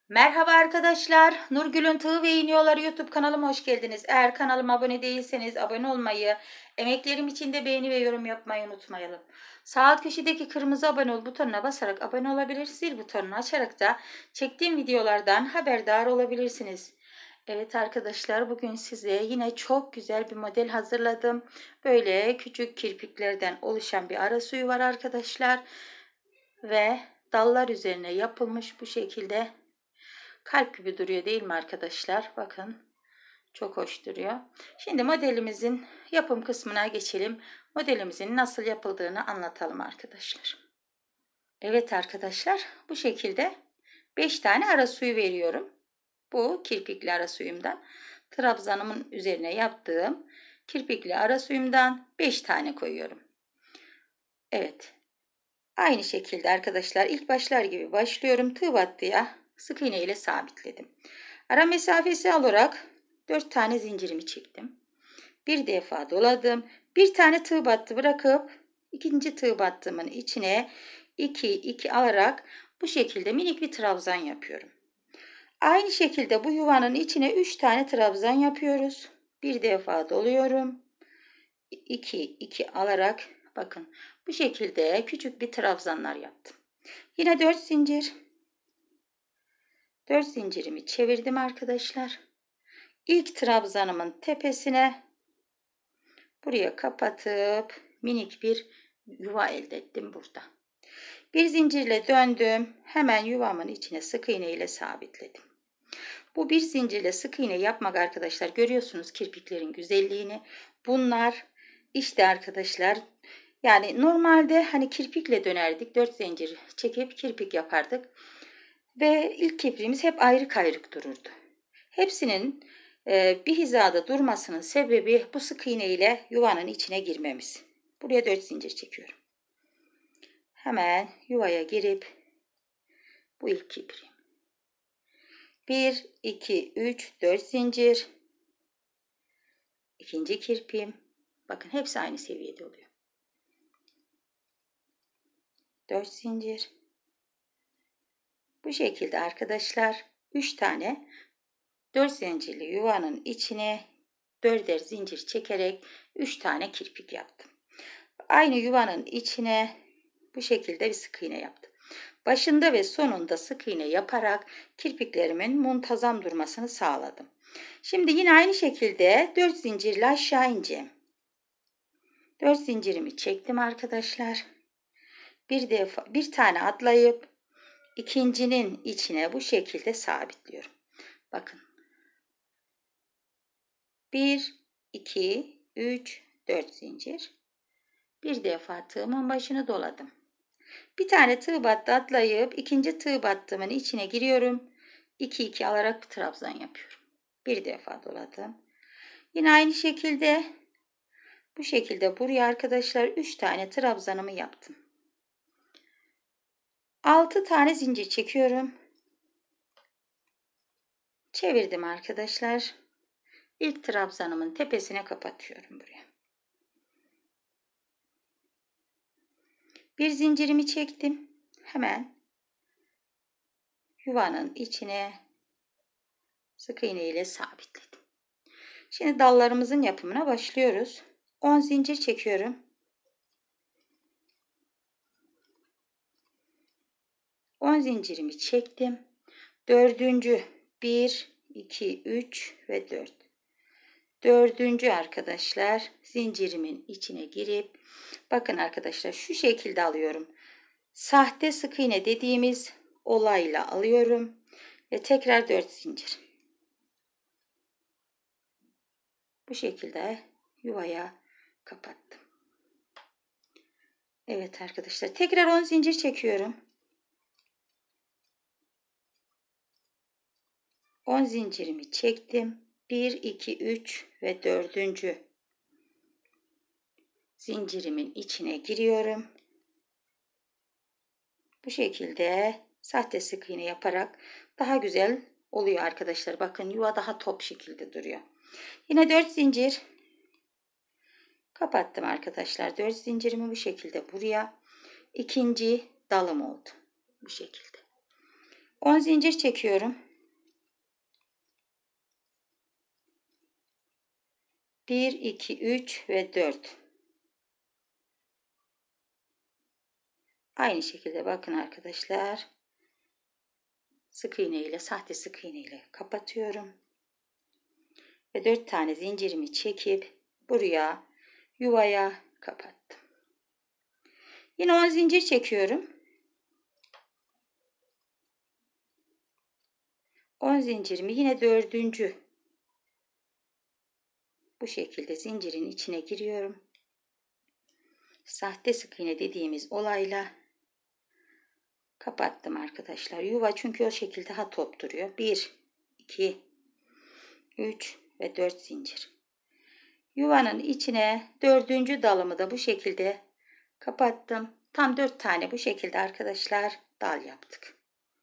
Merhaba arkadaşlar. Nurgül'ün Tığ ve İğniyorları YouTube kanalıma hoş geldiniz. Eğer kanalıma abone değilseniz abone olmayı, emeklerim için de beğeni ve yorum yapmayı unutmayalım. Sağ alt köşedeki kırmızı abone ol butonuna basarak abone olabilir, zil butonunu açarak da çektiğim videolardan haberdar olabilirsiniz. Evet arkadaşlar, bugün size yine çok güzel bir model hazırladım. Böyle küçük kirpiklerden oluşan bir ara suyu var arkadaşlar. Ve dallar üzerine yapılmış bu şekilde. Kalp gibi duruyor değil mi arkadaşlar? Bakın, çok hoş duruyor. Şimdi modelimizin yapım kısmına geçelim. Modelimizin nasıl yapıldığını anlatalım arkadaşlar. Evet arkadaşlar, bu şekilde 5 tane ara suyu veriyorum. Bu kirpikli ara suyumdan. Trabzanımın üzerine yaptığım kirpikli ara suyumdan 5 tane koyuyorum. Evet. Aynı şekilde arkadaşlar ilk başlar gibi başlıyorum. Tığ battıya sık iğne ile sabitledim. Ara mesafesi olarak 4 tane zincirimi çektim. Bir defa doladım. Bir tane tığ battı bırakıp ikinci tığ battığımın içine 2 alarak bu şekilde minik bir trabzan yapıyorum. Aynı şekilde bu yuvanın içine 3 tane trabzan yapıyoruz. Bir defa doluyorum. 2 alarak bakın bu şekilde küçük bir trabzanlar yaptım. Yine 4 zincir. 4 zincirimi çevirdim arkadaşlar. İlk trabzanımın tepesine buraya kapatıp minik bir yuva elde ettim burada. Bir zincirle döndüm. Hemen yuvamın içine sık iğne ile sabitledim. Bu bir zincirle sık iğne yapmak arkadaşlar, görüyorsunuz kirpiklerin güzelliğini. Bunlar işte arkadaşlar, yani normalde hani kirpikle dönerdik. 4 zincir çekip kirpik yapardık. Ve ilk kirpiğimiz hep ayrık ayrık dururdu. Hepsinin bir hizada durmasının sebebi bu sık iğne ile yuvanın içine girmemiz. Buraya 4 zincir çekiyorum. Hemen yuvaya girip bu ilk kirpiğim. 1, 2, 3, 4 zincir. İkinci kirpiğim. Bakın hepsi aynı seviyede oluyor. 4 zincir. Bu şekilde arkadaşlar 3 tane 4 zincirli yuvanın içine 4'er zincir çekerek 3 tane kirpik yaptım. Aynı yuvanın içine bu şekilde bir sık iğne yaptım. Başında ve sonunda sık iğne yaparak kirpiklerimin muntazam durmasını sağladım. Şimdi yine aynı şekilde 4 zincirle aşağı ineceğim. 4 zincirimi çektim arkadaşlar. Bir tane atlayıp ikincinin içine bu şekilde sabitliyorum. Bakın. 1, 2, 3, 4 zincir. Bir defa tığımın başını doladım. Bir tane tığ battı atlayıp ikinci tığ battığımın içine giriyorum. 2 alarak bir trabzan yapıyorum. Bir defa doladım. Yine aynı şekilde bu şekilde buraya arkadaşlar 3 tane trabzanımı yaptım. 6 tane zincir çekiyorum. Çevirdim arkadaşlar. İlk trabzanımın tepesine kapatıyorum buraya. Bir zincirimi çektim. Hemen yuvanın içine sık iğne ile sabitledim. Şimdi dallarımızın yapımına başlıyoruz. 10 zincir çekiyorum. 10 zincirimi çektim. Dördüncü 1, 2, 3 ve 4. Dördüncü arkadaşlar zincirimin içine girip bakın arkadaşlar şu şekilde alıyorum. Sahte sık iğne dediğimiz olayla alıyorum ve tekrar 4 zincir. Bu şekilde yuvaya kapattım. Evet arkadaşlar, tekrar 10 zincir çekiyorum. 10 zincirimi çektim. 1, 2, 3 ve 4. Zincirimin içine giriyorum. Bu şekilde sahte sık iğne yaparak daha güzel oluyor arkadaşlar. Bakın yuva daha top şekilde duruyor. Yine 4 zincir kapattım arkadaşlar. 4 zincirimi bu şekilde buraya. İkinci dalım oldu. Bu şekilde. 10 zincir çekiyorum. 1, 2, 3 ve 4. Aynı şekilde bakın arkadaşlar. Sık iğne ile, sahte sık iğne ile kapatıyorum. Ve 4 tane zincirimi çekip buraya, yuvaya kapattım. Yine 10 zincir çekiyorum. 10 zincirimi yine dördüncü bu şekilde zincirin içine giriyorum. Sahte sık iğne dediğimiz olayla kapattım arkadaşlar. Yuva çünkü o şekilde ha top duruyor. 1, 2, 3 ve 4 zincir. Yuvanın içine dördüncü dalımı da bu şekilde kapattım. Tam 4 tane bu şekilde arkadaşlar dal yaptık.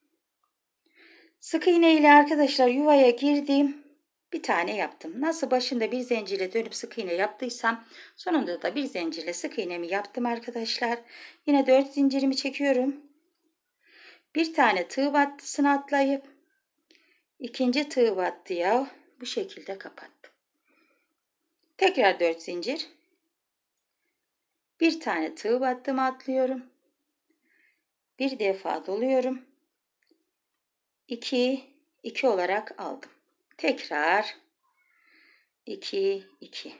Sık iğne ile arkadaşlar yuvaya girdim. Bir tane yaptım. Nasıl başında bir zincirle dönüp sık iğne yaptıysam sonunda da bir zincirle sık iğnemi yaptım arkadaşlar. Yine 4 zincirimi çekiyorum. Bir tane tığ battısını atlayıp ikinci tığ battıya bu şekilde kapattım. Tekrar 4 zincir. Bir tane tığ battımı atlıyorum. Bir defa doluyorum. 2, 2 olarak aldım. Tekrar 2, 2.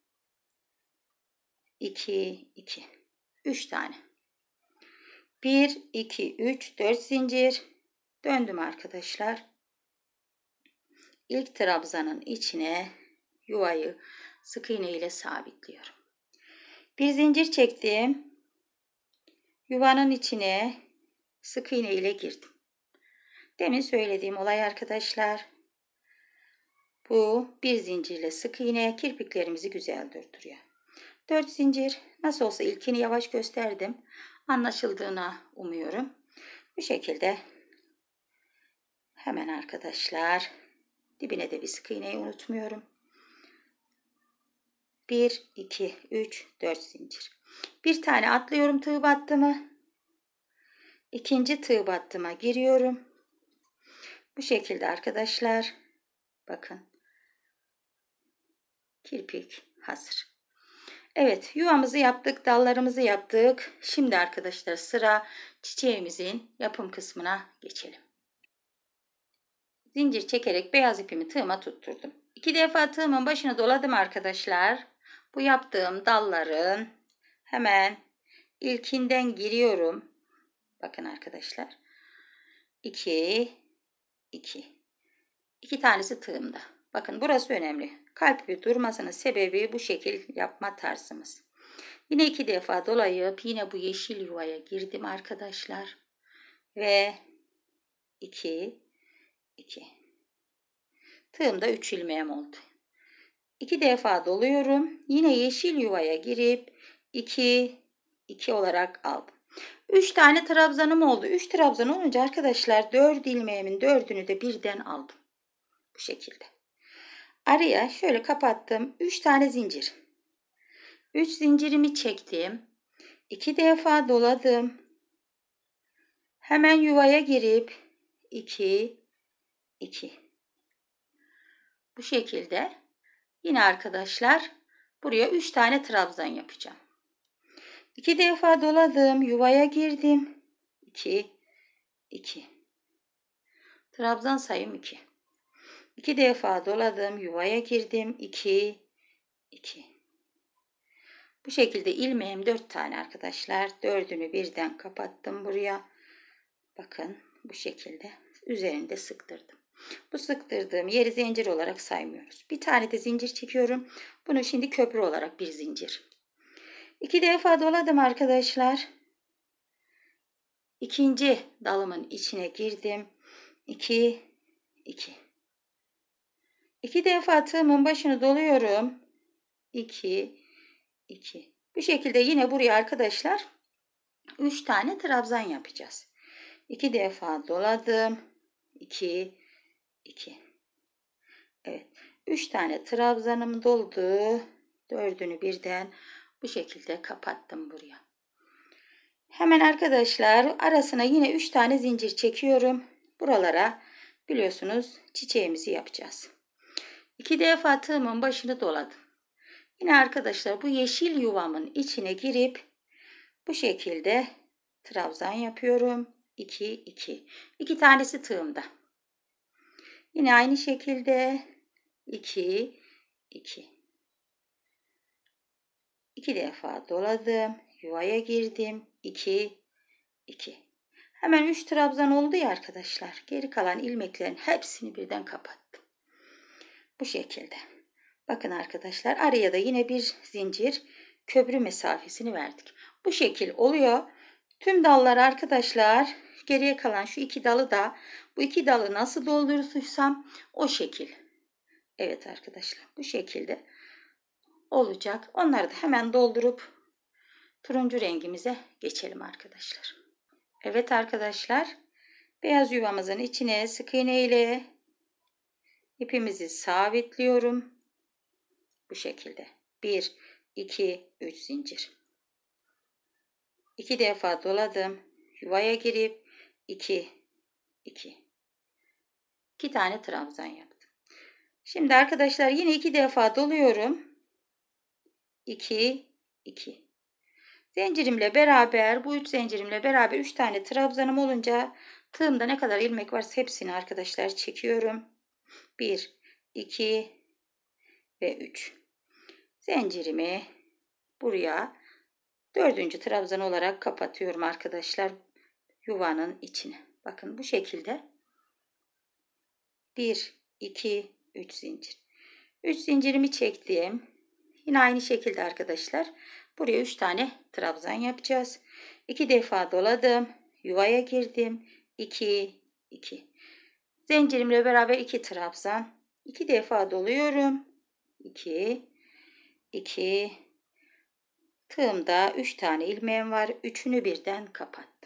2, 2. 3 tane. 1, 2, 3, 4 zincir. Döndüm arkadaşlar. İlk trabzanın içine yuvayı sık iğne ile sabitliyorum. Bir zincir çektim. Yuvanın içine sık iğne ile girdim. Demin söylediğim olay arkadaşlar. Bu bir zincirle sık iğne kirpiklerimizi güzel durduruyor. 4 zincir. Nasıl olsa ilkini yavaş gösterdim. Anlaşıldığını umuyorum. Bu şekilde hemen arkadaşlar dibine de bir sık iğneyi unutmuyorum. 1, 2, 3, 4 zincir. Bir tane atlıyorum tığ battımı. İkinci tığ battıma giriyorum. Bu şekilde arkadaşlar. Bakın. Kirpik hazır. Evet, yuvamızı yaptık, dallarımızı yaptık. Şimdi arkadaşlar sıra çiçeğimizin yapım kısmına geçelim. Zincir çekerek beyaz ipimi tığıma tutturdum. 2 defa tığımın başına doladım arkadaşlar. Bu yaptığım dalların hemen ilkinden giriyorum. Bakın arkadaşlar. 2, 2. 2 tanesi tığımda. Bakın burası önemli. Kalp gibi durmasının sebebi bu şekil yapma tarzımız. Yine 2 defa dolayıp yine bu yeşil yuvaya girdim arkadaşlar. Ve 2, 2. Tığımda 3 ilmeğim oldu. 2 defa doluyorum. Yine yeşil yuvaya girip 2, 2 olarak aldım. 3 tane trabzanım oldu. 3 trabzan olunca arkadaşlar 4 ilmeğimin 4'ünü de birden aldım. Bu şekilde. Araya şöyle kapattım. 3 tane zincir. 3 zincirimi çektim. 2 defa doladım. Hemen yuvaya girip 2, 2. Bu şekilde yine arkadaşlar buraya 3 tane trabzan yapacağım. 2 defa doladım. Yuvaya girdim. 2, 2. Trabzan sayım 2. 2 defa doladım. Yuvaya girdim. 2, 2. Bu şekilde ilmeğim 4 tane arkadaşlar. 4'ünü birden kapattım buraya. Bakın bu şekilde üzerinde sıktırdım. Bu sıktırdığım yeri zincir olarak saymıyoruz. Bir tane de zincir çekiyorum. Bunu şimdi köprü olarak bir zincir. 2 defa doladım arkadaşlar. İkinci dalımın içine girdim. 2, 2. 2 defa tığımın başını doluyorum. 2, 2. Bu şekilde yine buraya arkadaşlar 3 tane trabzan yapacağız. 2 defa doladım. 2, 2. Evet. 3 tane trabzanım doldu. 4'ünü birden bu şekilde kapattım buraya. Hemen arkadaşlar arasına yine 3 tane zincir çekiyorum. buralara biliyorsunuz çiçeğimizi yapacağız. 2 defa tığımın başını doladım. Yine arkadaşlar bu yeşil yuvamın içine girip bu şekilde trabzan yapıyorum. 2 2. 2 tanesi tığımda. Yine aynı şekilde 2 2. 2 defa doladım. Yuvaya girdim. 2 2. Hemen 3 trabzan oldu ya arkadaşlar. Geri kalan ilmeklerin hepsini birden kapattım. Bu şekilde. Bakın arkadaşlar, araya da yine bir zincir köprü mesafesini verdik. Bu şekil oluyor. Tüm dallar arkadaşlar, geriye kalan şu 2 dalı da bu 2 dalı nasıl doldurursam o şekil. Evet arkadaşlar, bu şekilde olacak. Onları da hemen doldurup turuncu rengimize geçelim arkadaşlar. Evet arkadaşlar, beyaz yuvamızın içine sık iğne ile ipimizi sabitliyorum. Bu şekilde. 1 2 3 zincir. 2 defa doladım. Yuvaya girip 2 2. 2 tane trabzan yaptım. Şimdi arkadaşlar yine 2 defa doluyorum. 2 2. Zincirimle beraber, bu 3 zincirimle beraber 3 tane trabzanım olunca tığımda ne kadar ilmek varsa hepsini arkadaşlar çekiyorum. 1 2 ve 3. Zincirimi buraya 4. trabzan olarak kapatıyorum arkadaşlar, yuvanın içine. Bakın bu şekilde 1 2 3 zincir. 3 zincirimi çektim. Yine aynı şekilde arkadaşlar buraya 3 tane trabzan yapacağız. 2 defa doladım. Yuvaya girdim. 2 2. Zincirimle beraber 2 trabzan. 2 defa doluyorum. 2 2. Tığımda 3 tane ilmeğim var. Üçünü birden kapattım.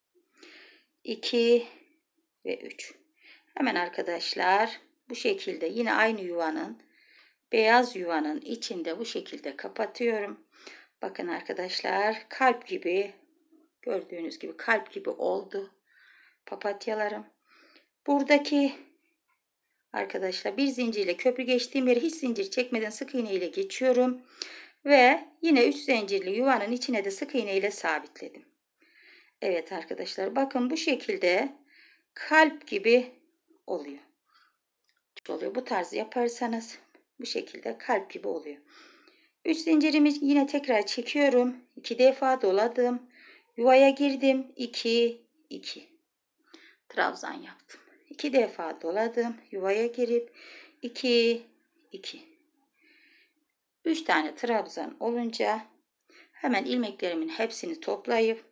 2 ve 3. Hemen arkadaşlar bu şekilde yine aynı yuvanın, beyaz yuvanın içinde bu şekilde kapatıyorum. Bakın arkadaşlar, kalp gibi, gördüğünüz gibi kalp gibi oldu papatyalarım. Buradaki arkadaşlar bir zincirle köprü geçtiğim yere hiç zincir çekmeden sık iğne ile geçiyorum. Ve yine 3 zincirli yuvanın içine de sık iğne ile sabitledim. Evet arkadaşlar, bakın bu şekilde kalp gibi oluyor. Bu tarzı yaparsanız bu şekilde kalp gibi oluyor. 3 zincirimi yine tekrar çekiyorum. 2 defa doladım. Yuvaya girdim. 2 2. Trabzan yaptım. 2 defa doladım. Yuvaya girip 2 2. 3 tane trabzan olunca hemen ilmeklerimin hepsini toplayıp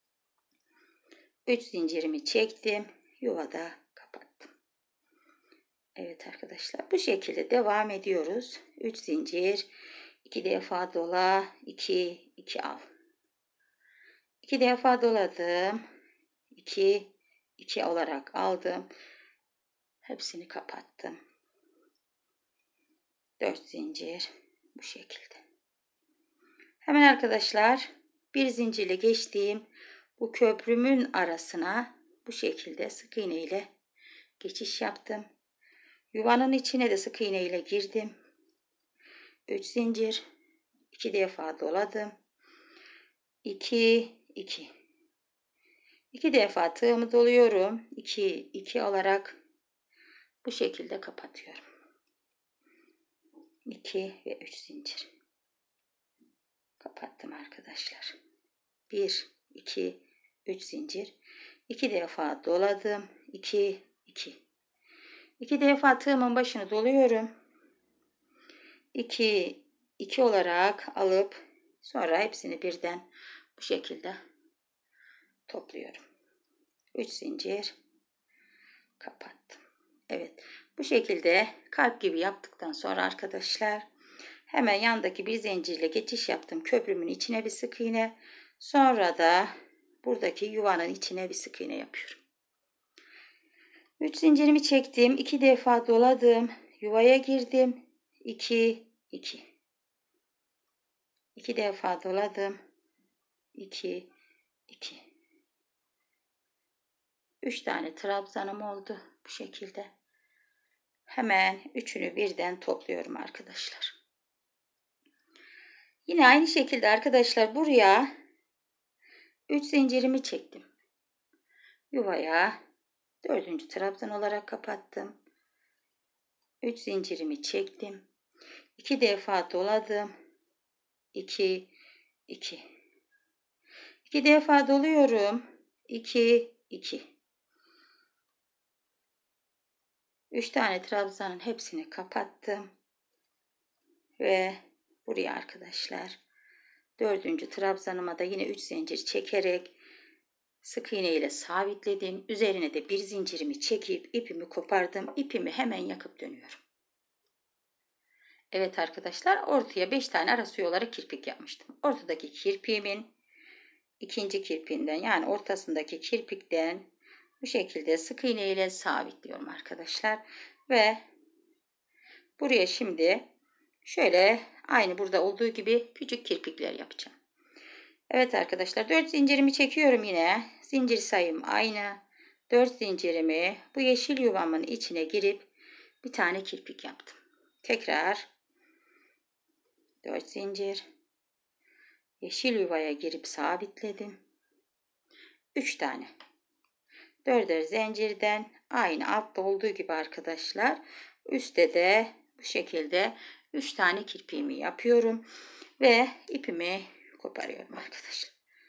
3 zincirimi çektim. Yuvada kapattım. Evet arkadaşlar, bu şekilde devam ediyoruz. 3 zincir, 2 defa dola, 2 2 al. 2 defa doladım. 2 2 olarak aldım. Hepsini kapattım. 4 zincir bu şekilde. Hemen arkadaşlar bir zincirle geçtiğim bu köprümün arasına bu şekilde sık iğne ile geçiş yaptım. Yuvanın içine de sık iğne ile girdim. 3 zincir, 2 defa doladım. 2 2. 2 defa tığımı doluyorum. 2 2 olarak bu şekilde kapatıyorum. 2 ve 3 zincir. Kapattım arkadaşlar. 1 2 3 zincir. 2 defa doladım. 2 2. 2 defa tığımın başını doluyorum. 2 2 olarak alıp sonra hepsini birden bu şekilde topluyorum. 3 zincir kapattım. Evet, bu şekilde kalp gibi yaptıktan sonra arkadaşlar hemen yandaki bir zincirle geçiş yaptım. Köprümün içine bir sık iğne, sonra da buradaki yuvanın içine bir sık iğne yapıyorum. 3 zincirimi çektim. 2 defa doladım. Yuvaya girdim. 2 2. 2 defa doladım. 2 2. 3 tane trabzanım oldu bu şekilde. Hemen üçünü birden topluyorum arkadaşlar. Yine aynı şekilde arkadaşlar buraya 3 zincirimi çektim. Yuvaya 4. trabzan olarak kapattım. 3 zincirimi çektim. 2 defa doladım. 2 2 2 defa doluyorum. 2 2 3 tane trabzanın hepsini kapattım. Ve buraya arkadaşlar 4. trabzanıma da yine 3 zincir çekerek sık iğne ile sabitledim. Üzerine de bir zincirimi çekip ipimi kopardım. İpimi hemen yakıp dönüyorum. Evet arkadaşlar, ortaya 5 tane arası yol olarak kirpik yapmıştım. Ortadaki kirpiğimin ikinci kirpiğinden, yani ortasındaki kirpikten bu şekilde sık iğne ile sabitliyorum arkadaşlar. Ve buraya şimdi şöyle aynı burada olduğu gibi küçük kirpikler yapacağım. Evet arkadaşlar, 4 zincirimi çekiyorum yine. Zincir sayım aynı. 4 zincirimi bu yeşil yuvamın içine girip bir tane kirpik yaptım. Tekrar 4 zincir. Yeşil yuvaya girip sabitledim. 3 tane. 4'er zincirden aynı altta olduğu gibi arkadaşlar. Üstte de bu şekilde 3 tane kirpiğimi yapıyorum. Ve ipimi koparıyorum arkadaşlar.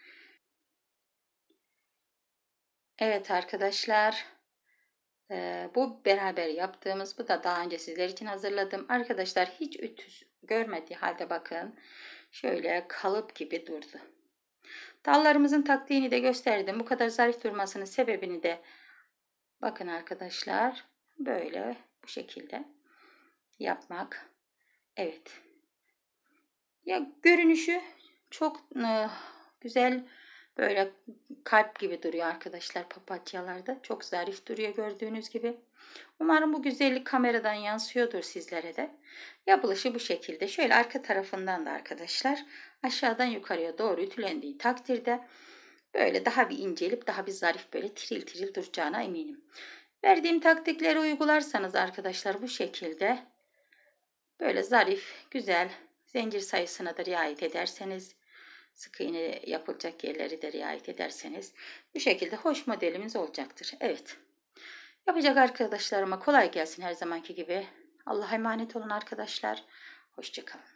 Evet arkadaşlar. Bu beraber yaptığımız, bu da daha önce sizler için hazırladım. Arkadaşlar hiç ütü görmediği halde bakın. Şöyle kalıp gibi durdu. Dallarımızın taktiğini de gösterdim. Bu kadar zarif durmasının sebebini de bakın arkadaşlar. Böyle bu şekilde yapmak. Evet. Ya görünüşü çok güzel, böyle kalp gibi duruyor arkadaşlar papatyalarda. Çok zarif duruyor gördüğünüz gibi. Umarım bu güzellik kameradan yansıyordur sizlere de. Yapılışı bu şekilde. Şöyle arka tarafından da arkadaşlar aşağıdan yukarıya doğru ütülendiği takdirde böyle daha bir incelip daha bir zarif, böyle tiril tiril duracağına eminim. Verdiğim taktikleri uygularsanız arkadaşlar bu şekilde böyle zarif, güzel, zincir sayısına da riayet ederseniz, sık iğne yapılacak yerleri de riayet ederseniz bu şekilde hoş modelimiz olacaktır. Evet. Yapacak arkadaşlarıma kolay gelsin her zamanki gibi. Allah'a emanet olun arkadaşlar. Hoşça kalın.